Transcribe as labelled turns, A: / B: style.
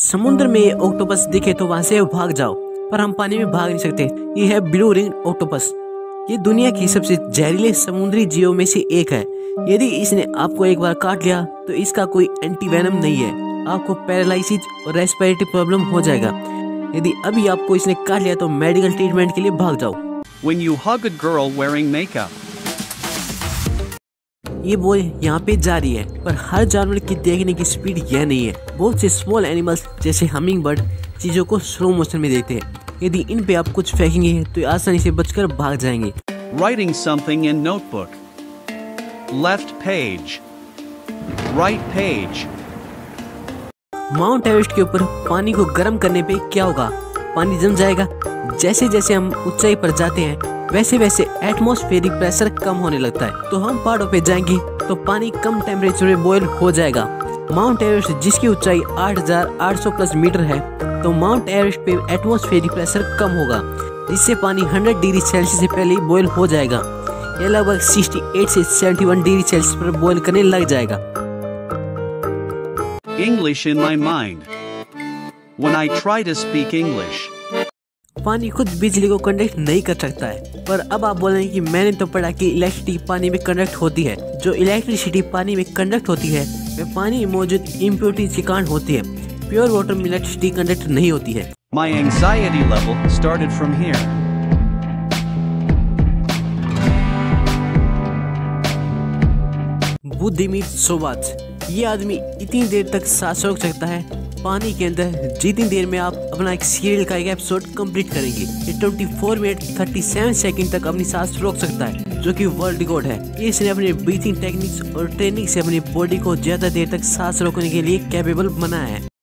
A: समुद्र में ऑक्टोपस दिखे तो वहां से भाग जाओ, पर हम पानी में भाग नहीं सकते। ये है ब्लू रिंग ऑक्टोपस। ये दुनिया की सबसे जहरीले समुद्री जीवों में से एक है। यदि इसने आपको एक बार काट लिया तो इसका कोई एंटीवेनम नहीं है। आपको पैरालिसिस और रेस्पिरेटरी प्रॉब्लम हो जाएगा। यदि अभी आपको इसने काट लिया तो मेडिकल ट्रीटमेंट के लिए भाग जाओ।
B: When you hug a girl wearing makeup.
A: ये बॉय यहाँ पे जारी है, पर हर जानवर की देखने की स्पीड यह नहीं है। बहुत से स्मॉल एनिमल्स जैसे हमिंग बर्ड चीजों को स्लो मोशन में देखते हैं। यदि इन पे आप कुछ फेंकेंगे तो ये आसानी से बचकर भाग जाएंगे।
B: Writing something in notebook. Left page. Right page.
A: Mount Everest के ऊपर पानी को गर्म करने पे क्या होगा? पानी जम जाएगा। जैसे जैसे हम ऊंचाई पर जाते हैं वैसे वैसे एटमॉस्फेरिक प्रेशर कम होने लगता है, तो हम पहाड़ों पे जाएंगे तो पानी कम टेम्परेचर में बॉयल हो जाएगा। माउंट एवरेस्ट जिसकी ऊंचाई 8,800 प्लस मीटर है, तो माउंट एवरेस्ट पे एटमॉस्फेरिक प्रेशर कम होगा, जिससे पानी 100 डिग्री सेल्सियस से पहले ही बॉयल हो जाएगा। यह लगभग 68 से 71 डिग्री सेल्सियस पर बॉयल करने लग जाएगा।
B: English in my mind. When I try to speak English.
A: पानी खुद बिजली को कंडक्ट नहीं कर सकता है, पर अब आप बोलेंगे कि मैंने तो पढ़ा कि इलेक्ट्रिसिटी पानी में कंडक्ट होती है। जो इलेक्ट्रिसिटी पानी में कंडक्ट होती है वह पानी में मौजूद इम्प्योरिटीज के कारण होती है। प्योर वाटर में इलेक्ट्रिसिटी कंडक्ट नहीं होती है।
B: My anxiety level started from here.
A: बुद्धिमीत सोबात। ये आदमी इतनी देर तक सांस रोक सकता है पानी के अंदर जितनी देर में आप अपना एक सीरियल का एक एपिसोड कंप्लीट करेंगे। ये 24 मिनट 37 सेकंड तक अपनी सांस रोक सकता है, जो कि वर्ल्ड रिकॉर्ड है। इसने अपने ब्रीथिंग टेक्निक्स और ट्रेनिंग से अपनी बॉडी को ज्यादा देर तक सांस रोकने के लिए कैपेबल बनाया है।